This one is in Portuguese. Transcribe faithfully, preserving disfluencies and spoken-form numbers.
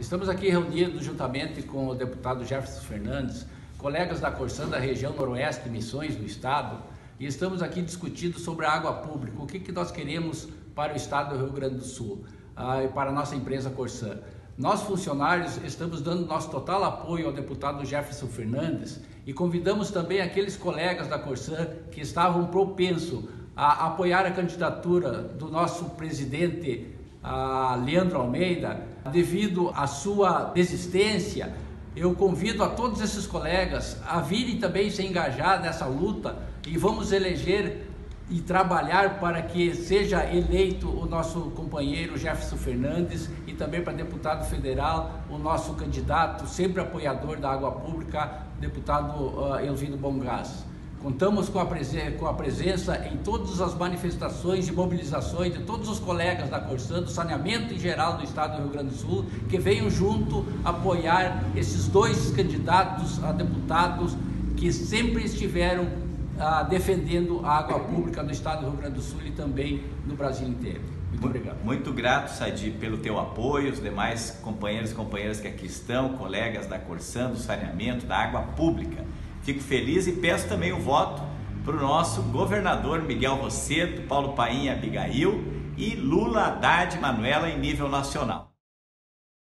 Estamos aqui reunidos juntamente com o deputado Jefferson Fernandes, colegas da Corsan da região noroeste de Missões do estado, e estamos aqui discutindo sobre a água pública, o que, que nós queremos para o estado do Rio Grande do Sul ah, e para a nossa empresa Corsan. Nós, funcionários, estamos dando nosso total apoio ao deputado Jefferson Fernandes e convidamos também aqueles colegas da Corsan que estavam propensos a apoiar a candidatura do nosso presidente a Leandro Almeida, devido à sua desistência. Eu convido a todos esses colegas a virem também se engajar nessa luta e vamos eleger e trabalhar para que seja eleito o nosso companheiro Jefferson Fernandes e também para deputado federal, o nosso candidato, sempre apoiador da água pública, deputado uh, Elvino Bongás. Contamos com a, com a presença em todas as manifestações e mobilizações de todos os colegas da Corsan, do saneamento em geral do estado do Rio Grande do Sul, que venham junto apoiar esses dois candidatos a deputados que sempre estiveram ah, defendendo a água pública no estado do Rio Grande do Sul e também no Brasil inteiro. Muito obrigado. Muito grato, Sadi, pelo teu apoio, os demais companheiros e companheiras que aqui estão, colegas da Corsan, do saneamento, da água pública. Fico feliz e peço também o voto para o nosso governador Miguel Rosseto, Paulo Paim Abigail e Lula Haddad Manuela em nível nacional.